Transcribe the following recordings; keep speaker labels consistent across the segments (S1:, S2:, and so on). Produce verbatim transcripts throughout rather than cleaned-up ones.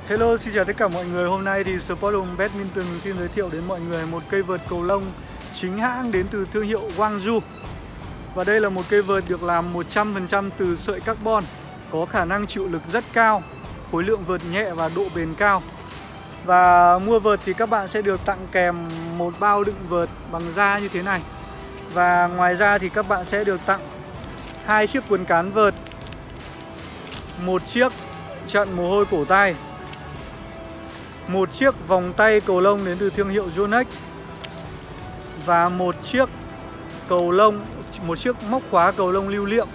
S1: Hello, xin chào tất cả mọi người. Hôm nay thì Sport Home Badminton xin giới thiệu đến mọi người một cây vợt cầu lông chính hãng đến từ thương hiệu Hwangju. Và đây là một cây vợt được làm một trăm phần trăm từ sợi carbon, có khả năng chịu lực rất cao, khối lượng vợt nhẹ và độ bền cao. Và mua vợt thì các bạn sẽ được tặng kèm một bao đựng vợt bằng da như thế này. Và ngoài ra thì các bạn sẽ được tặng hai chiếc quần cán vợt, một chiếc chặn mồ hôi cổ tay, một chiếc vòng tay cầu lông đến từ thương hiệu Yonex và một chiếc cầu lông, một chiếc móc khóa cầu lông lưu niệm.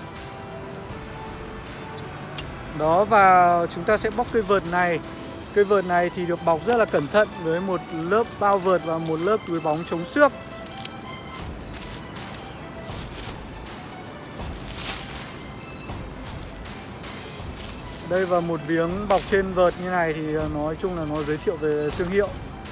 S1: Đó, và chúng ta sẽ bóc cây vợt này. Cây vợt này thì được bọc rất là cẩn thận với một lớp bao vợt và một lớp túi bóng chống xước. Đây, và một miếng bọc trên vợt như này thì nói chung là nó giới thiệu về thương hiệu.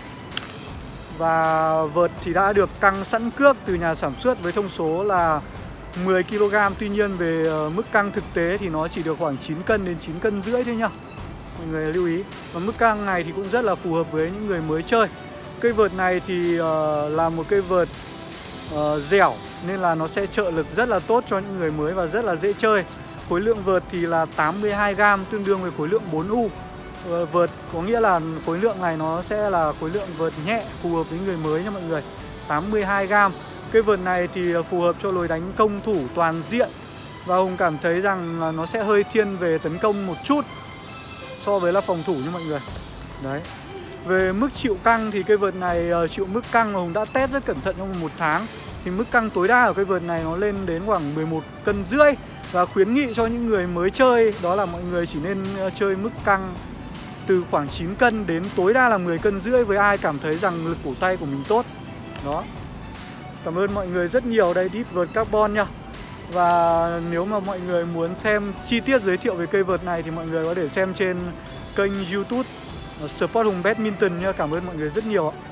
S1: Và vợt thì đã được căng sẵn cước từ nhà sản xuất với thông số là mười ki lô gam. Tuy nhiên về mức căng thực tế thì nó chỉ được khoảng chín cân đến chín cân rưỡi thôi nhá, mọi người lưu ý. Và mức căng này thì cũng rất là phù hợp với những người mới chơi. Cây vợt này thì uh, là một cây vợt uh, dẻo nên là nó sẽ trợ lực rất là tốt cho những người mới và rất là dễ chơi. Khối lượng vợt thì là tám mươi hai gam, tương đương với khối lượng bốn u. Vợt có nghĩa là khối lượng này nó sẽ là khối lượng vợt nhẹ, phù hợp với người mới nha mọi người. Tám mươi hai gam. Cây vợt này thì phù hợp cho lối đánh công thủ toàn diện. Và Hùng cảm thấy rằng là nó sẽ hơi thiên về tấn công một chút so với là phòng thủ nha mọi người. Đấy. Về mức chịu căng thì cây vợt này chịu mức căng mà Hùng đã test rất cẩn thận trong một tháng. Thì mức căng tối đa của cây vợt này nó lên đến khoảng mười một cân rưỡi. Và khuyến nghị cho những người mới chơi đó là mọi người chỉ nên chơi mức căng từ khoảng chín cân đến tối đa là mười cân rưỡi với ai cảm thấy rằng lực cổ tay của mình tốt. Đó. Cảm ơn mọi người rất nhiều. Đây, đít vợt carbon nha. Và nếu mà mọi người muốn xem chi tiết giới thiệu về cây vợt này thì mọi người có thể xem trên kênh YouTube Sport Home Badminton nha. Cảm ơn mọi người rất nhiều ạ.